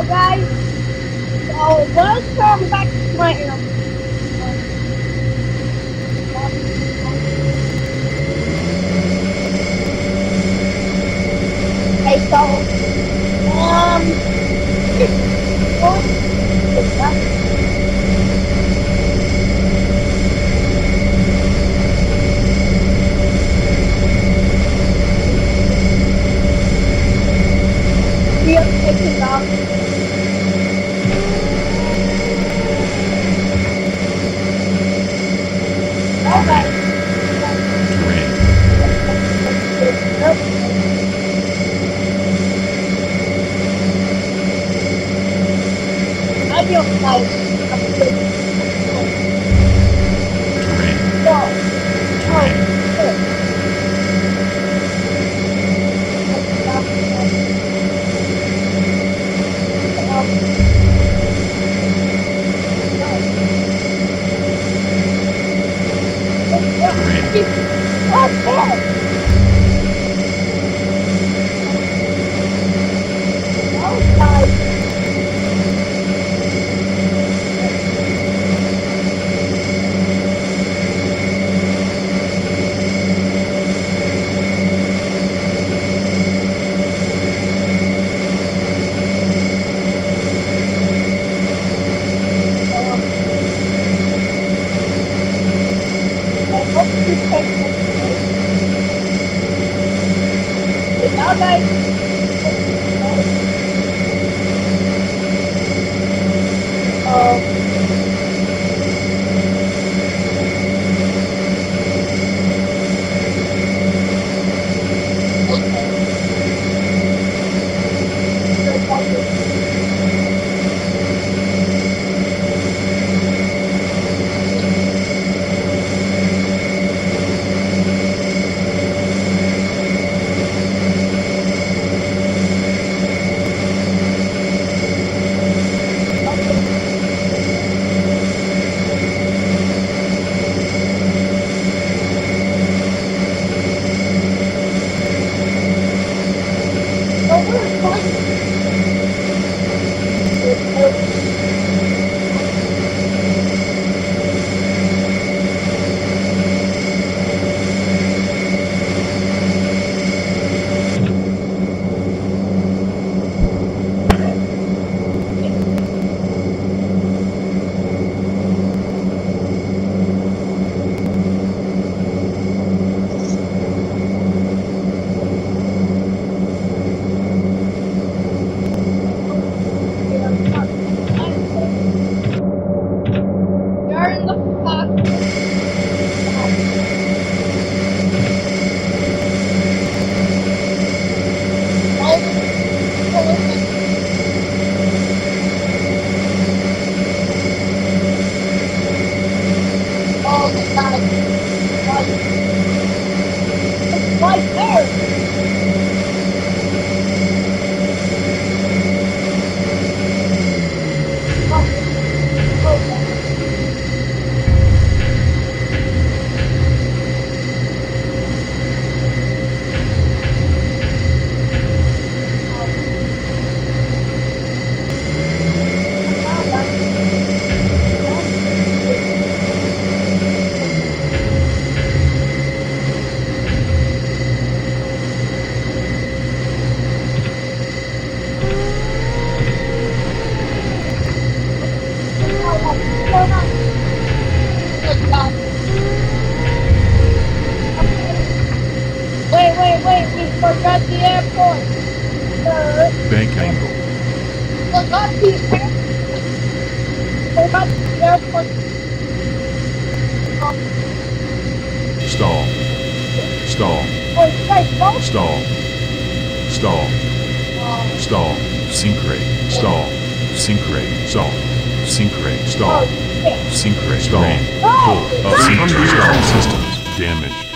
guys, so welcome back to my okay, so we are taking off. Adios, guys. Wait, we forgot the airport. Bank angle. Forgot the airport. Stall. Stall. Oh, right, both? Stall. Stall. Stall. Sink rate. Stall. Sink rate. Stall. Sink rate. Stall. Sink rate. Stall. Oh, Full. Sink rate. Stall. Systems damaged.